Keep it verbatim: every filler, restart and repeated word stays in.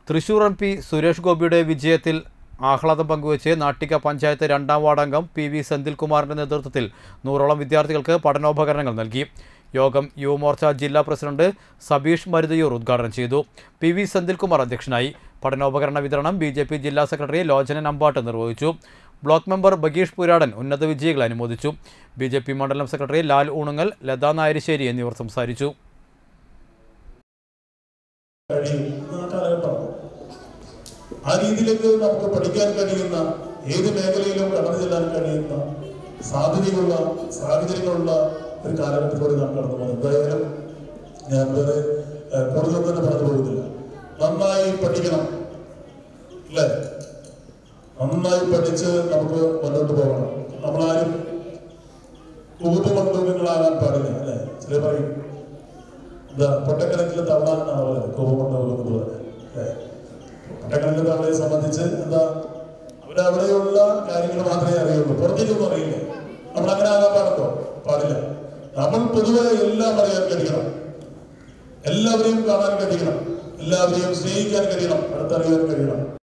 Thrissur M P Suresh ഗോപിയുടെ വിജയത്തിൽ ആഹ്ലാദം പങ്കുവച്ച് നാട്ടിക പഞ്ചായത്ത് രണ്ടാം വാർഡംഗം പി വി സെന്തിൽകുമാറിന്റെ നേതൃത്വത്തിൽ നൂറോളം വിദ്യാർത്ഥികൾക്ക് പഠനോപകരണങ്ങൾ നൽകി. യോഗം യുവമോർച്ച ജില്ലാ പ്രസിഡന്റ് സബീഷ് മരുതയൂർ ഉദ്ഘാടനം ചെയ്തു. പി വി സെന്തിൽകുമാർ അധ്യക്ഷനായി. പഠനോപകരണ വിതരണം ബി ജെ പി ജില്ലാ സെക്രട്ടറി ലോചനൻ അമ്പാട്ട് നിർവഹിച്ചു. ബ്ലോക്ക് മെമ്പർ ബഗീഷ് പുരാടൻ ഉന്നത വിജയികളെ അനുമോദിച്ചു. ബി ജെ പി മണ്ഡലം സെക്രട്ടറി ലാൽ ഊണുങ്ങൽ, ലതാ നായരിശ്ശേരി എന്നിവർ സംസാരിച്ചു. ആ രീതിയിലേക്ക് നമുക്ക് പഠിക്കാൻ കഴിയുന്ന, ഏത് മേഖലയിലും കടന്നു ചെല്ലാൻ കഴിയുന്ന സാധ്യതയുള്ള സാഹചര്യങ്ങളുള്ള ഒരു കാലഘട്ടത്തിലൂടെ നാം കടന്നു പോകുന്നത്. എന്തായാലും ഞാൻ വേറെ കൂടുതൽ തന്നെ പറഞ്ഞു പോകുന്നില്ല. നന്നായി പഠിക്കണം, അല്ലേ? നന്നായി പഠിച്ച് നമുക്ക് മുന്നോട്ട് പോകണം. നമ്മളാരും കൂപമണ്ഡലങ്ങളാകാൻ പാടില്ല, അല്ലെ? ചില പറയും എന്താ പൊട്ടക്കിണറ്റിൽ തവളാനാണ് പറയുന്നത്, കൂപമണ്ഡലം എന്ന് പറയുന്നത്, അല്ലേ? പൊട്ടക്കിണറ്റിലെ തവളയെ സംബന്ധിച്ച് എന്താ, അവരവിടെയുള്ള കാര്യങ്ങൾ മാത്രമേ അറിയുള്ളൂ, പുറത്തേക്കൊന്നും അറിയില്ല. നമ്മൾ അങ്ങനെ ആകാൻ പാടുണ്ടോ? പാടില്ല. നമ്മൾ പൊതുവെ എല്ലാം അറിയാൻ കഴിയണം, എല്ലാവരെയും കാണാൻ കഴിയണം, എല്ലാവരെയും സ്നേഹിക്കാൻ കഴിയണം, അടുത്തറിയാൻ കഴിയണം.